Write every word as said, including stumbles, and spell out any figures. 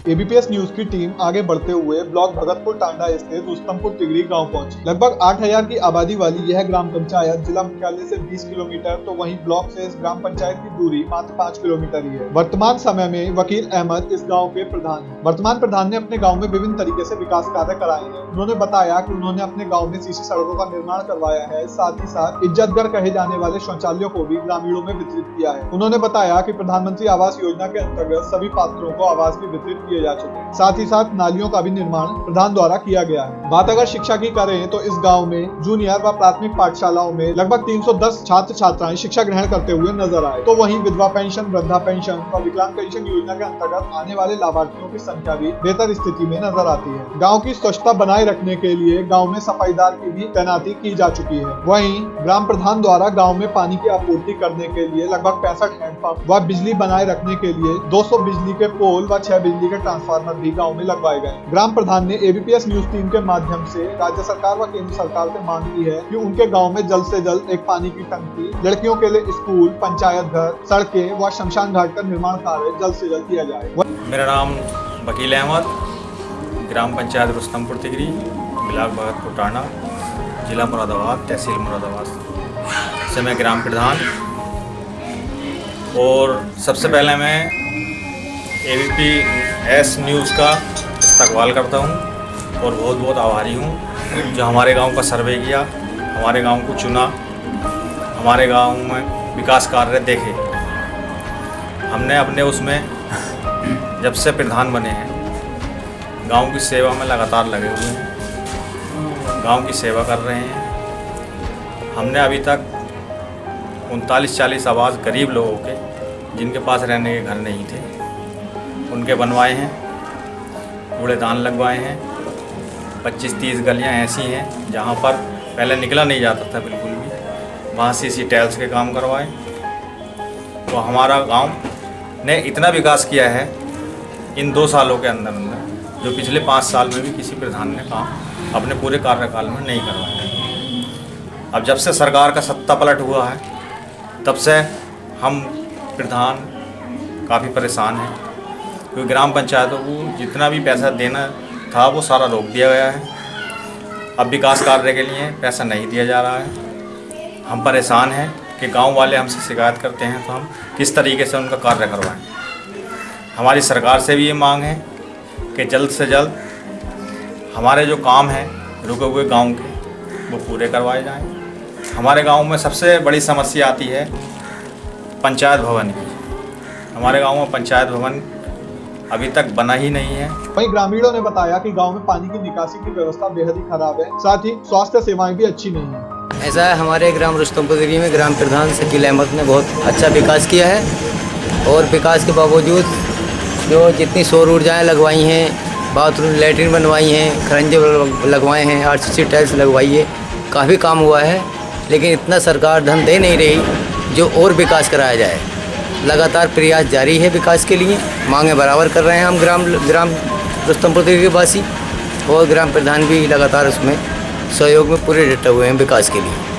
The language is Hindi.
एबीपीएस न्यूज की टीम आगे बढ़ते हुए ब्लॉक भगतपुर टांडा स्थित रुस्तमपुर तिगरी गांव पहुंची। लगभग आठ हज़ार की आबादी वाली यह ग्राम पंचायत जिला मुख्यालय से बीस किलोमीटर तो वहीं ब्लॉक से इस ग्राम पंचायत की दूरी मात्र पाँच किलोमीटर ही है। वर्तमान समय में वकील अहमद इस गाँव के प्रधान हैं। वर्तमान प्रधान ने अपने गाँव में विभिन्न तरीके से विकास कार्य कराए हैं। उन्होंने बताया कि उन्होंने अपने गाँव में सीसी सड़कों का निर्माण करवाया है, साथ ही साथ इज्जतगर कहे जाने वाले शौचालयों को भी ग्रामीणों में वितरित किया है। उन्होंने बताया कि प्रधानमंत्री आवास योजना के अंतर्गत सभी पात्रों को आवास भी वितरित किए जा चुके हैं। साथ ही साथ नालियों का भी निर्माण प्रधान द्वारा किया गया है। बात अगर शिक्षा की करें तो इस गांव में जूनियर व प्राथमिक पाठशालाओं में लगभग तीन सौ दस छात्र छात्राएं शिक्षा ग्रहण करते हुए नजर आए। तो वहीं विधवा पेंशन, वृद्धा पेंशन और विकलांग पेंशन योजना के अंतर्गत आने वाले लाभार्थियों की संख्या भी बेहतर स्थिति में नजर आती है। गाँव की स्वच्छता बनाए रखने के लिए गाँव में सफाईदार की भी तैनाती की जा चुकी है। वहीं ग्राम प्रधान द्वारा गाँव में पानी की आपूर्ति करने के लिए लगभग पैंसठ हैंडपंप व बिजली बनाए रखने के लिए दो सौ बिजली के पोल व छह बिजली के ट्रांसफार्मर भी गांव में लगवाए गए। ग्राम प्रधान ने एबीपीएस न्यूज टीम के माध्यम से राज्य सरकार व केंद्र सरकार से मांग की है कि उनके गांव में जल्द से जल्द एक पानी की टंकी, लड़कियों के लिए स्कूल, पंचायत घर, सड़कें व शमशान घाट का निर्माण कार्य जल्द से जल्द किया जाए। मेरा नाम वकील अहमद, ग्राम पंचायत रुस्तमपुर तिगरी, ब्लॉक भगतपुर टांडा, जिला मुरादाबाद, तहसील मुरादाबाद से मैं ग्राम प्रधान। और सबसे पहले मैं एबीपीएस न्यूज़ का इस्तकबाल करता हूं और बहुत बहुत आभारी हूं जो हमारे गांव का सर्वे किया, हमारे गांव को चुना, हमारे गांव में विकास कार्य देखे। हमने अपने उसमें जब से प्रधान बने हैं गांव की सेवा में लगातार लगे हुए हैं, गांव की सेवा कर रहे हैं। हमने अभी तक उनतालीस चालीस आवास गरीब लोगों के जिनके पास रहने के घर नहीं थे उनके बनवाए हैं, कूड़ेदान लगवाए हैं। पच्चीस तीस गलियां ऐसी हैं जहां पर पहले निकला नहीं जाता था बिल्कुल भी, वहां सीसी टाइल्स के काम करवाए। तो हमारा गांव ने इतना विकास किया है इन दो सालों के अंदर अंदर जो पिछले पाँच साल में भी किसी प्रधान ने काम अपने पूरे कार्यकाल में नहीं करवाया। अब जब से सरकार का सत्ता पलट हुआ है तब से हम प्रधान काफ़ी परेशान हैं, क्योंकि ग्राम पंचायतों को जितना भी पैसा देना था वो सारा रोक दिया गया है। अब विकास कार्य के लिए पैसा नहीं दिया जा रहा है। हम परेशान हैं कि गांव वाले हमसे शिकायत करते हैं तो हम किस तरीके से उनका कार्य करवाएं। हमारी सरकार से भी ये मांग है कि जल्द से जल्द हमारे जो काम हैं रुके हुए गाँव के वो पूरे करवाए जाएँ। हमारे गांव में सबसे बड़ी समस्या आती है पंचायत भवन की। हमारे गांव में पंचायत भवन अभी तक बना ही नहीं है। वहीं ग्रामीणों ने बताया कि गांव में पानी की निकासी की व्यवस्था बेहद ही खराब है, साथ ही स्वास्थ्य सेवाएं भी अच्छी नहीं है। ऐसा है, हमारे ग्राम रुस्तमपुर तिगरी में ग्राम प्रधान शकील अहमद ने बहुत अच्छा विकास किया है और विकास के बावजूद जो जितनी सौर ऊर्जाएँ लगवाई हैं, बाथरूम लैट्रिन बनवाई हैं, खरंजे लगवाए हैं, आरसीसी टाइल्स लगवाई है, काफ़ी काम हुआ है। लेकिन इतना सरकार धन दे नहीं रही जो और विकास कराया जाए। लगातार प्रयास जारी है विकास के लिए, मांगे बराबर कर रहे हैं हम ग्राम ग्राम रुस्तमपुर तिगरी के वासी, और ग्राम प्रधान भी लगातार उसमें सहयोग में पूरे डटे हुए हैं विकास के लिए।